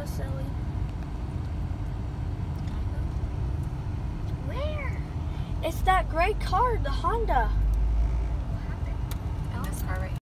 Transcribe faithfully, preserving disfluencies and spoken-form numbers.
was silly. Where? It's that gray car, the Honda. What happened? In this car right here.